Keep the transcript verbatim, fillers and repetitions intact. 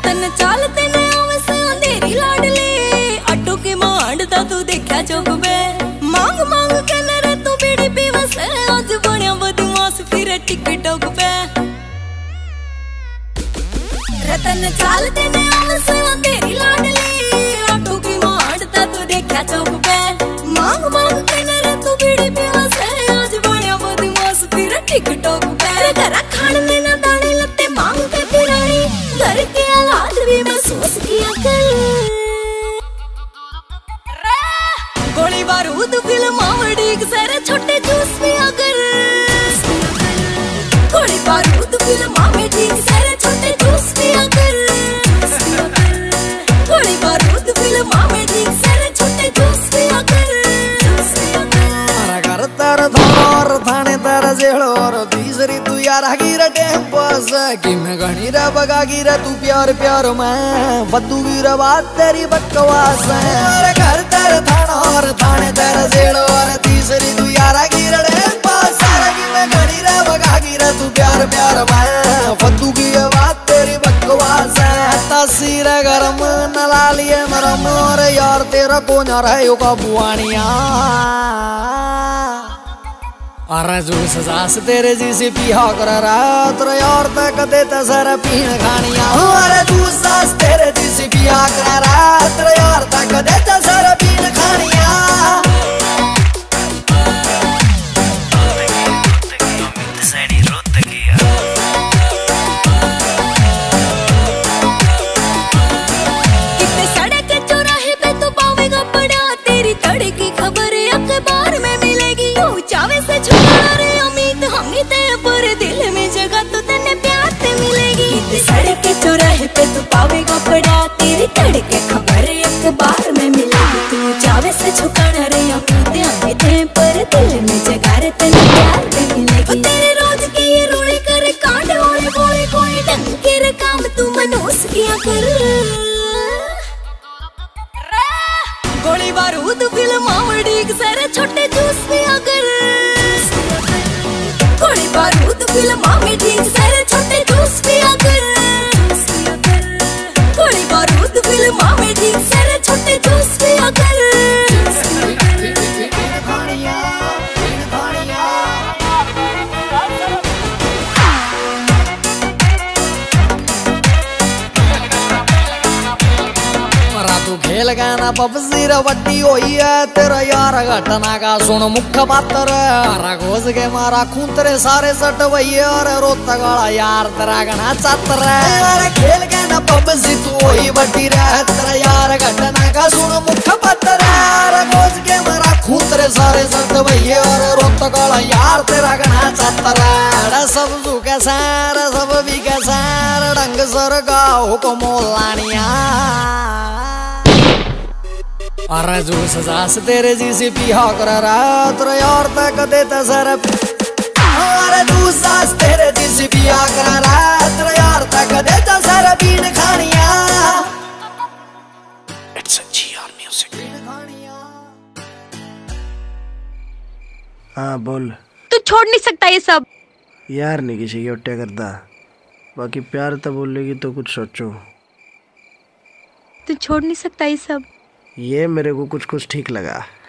रतन चालते ने से अंधेरी लाडली ऑटो की मांडता तू देखा चौक पे मांग मांग के नरे तू बीड़ी पीवस आज बनिया बदमाश फिर टिकटॉक पे रतन चालते ने से अंधेरी लाडली ऑटो की मांडता तू देखा चौक पे मांग मांग के नरे तू बीड़ी पीवस आज बनिया बदमाश फिर टिकटॉक पे घर खाने ना दाने लत्ते मांग के फिरानी घर के हालात भी महसूस किया कर गोली बारूद फिल्म आवड़ी सारे छोटे जूस में अगर गोली बारूद फिल्म आवड़ी सारे छोटे जूस में अगर गोली बारूद फिल्म आवड़ी सारे छोटे जूस में अगर घर तर धोर थाने तर जेड़ोर तीसरी तू यार गिर टेम्पस कि मैं घनी रा बगा गिर तू प्यार प्यार मैं बदू गिर बात तेरी बकवास है घर तर थानोर थाने तर जेड़ोर तीसरी तू यार गिर टेम्पस कि मैं घनी रा बगा गिर तू प्यार प्यार मैं बदू गिर बात तेरी बकवास है तस्वीर गरम नलालिए नरम और यार तेरा को न रहे का बुआनिया अरे जो सजास तेरे जी से पिया कर रात रे और तक देता सर पीन खानिया अरे तू सास तेरे जी से पिया कर रात रे और तक देता सर पीन खानिया कितने सड़क चौराहे पे तो पावेगा पड़ा तेरी तड़की खबर अखबार में मिलेगी चावे से छुड़ा रे उम्मीद हमने ते पर दिल में जगह तो तेने प्यार ते मिलेगी कितने सड़क के चौराहे पे तो पावेगा पड़ा तेरी तड़के खबर अखबार में मिलेगी तू चावे से छुपाना रे उम्मीद हमने ते पर दिल में जगह रे तेने प्यार ते मिलेगी तेरे रोज के ये रोने करे कांड होए बोले कोई ढंग के रे काम तू मनोस किया कर गोली बारूद फिल्म आवड़ी सारे छोटे जूस में अगर गोली बारूद फिल्म आवड़ी सारे छोटे जूस में अगर गोली बारूद फिल्म आवड़ी सारे छोटे जूस में अगर तू खेल गाना पबजी वड्डी होई है तेरा यार घटना का सुन मुख्य पात्र रघोज के मारा खून तेरे सारे सट वही और रोता गाला यार तेरा गना चातर है खेल गाना पबजी तू होई वड्डी रे तेरा यार घटना का सुन मुख्य पात्र रघोज के मारा खून तेरे सारे सट वही और रोता गाला यार तेरा गना चातर है सब तू कैसार सब भी कैसार ढंग सर गाओ को मोलानिया अरे जो सजास तेरे जी से पिया कर रात रे और तक देता सर अरे तू सास तेरे जी से पिया कर रात रे और तक देता सर पीन खानिया इट्स अ जीआर म्यूजिक हाँ बोल। तू छोड़ नहीं सकता ये सब यार नहीं किसी की उट्टे करता बाकी प्यार तो बोलेगी तो कुछ सोचो। तू छोड़ नहीं सकता ये सब ये मेरे को कुछ कुछ ठीक लगा।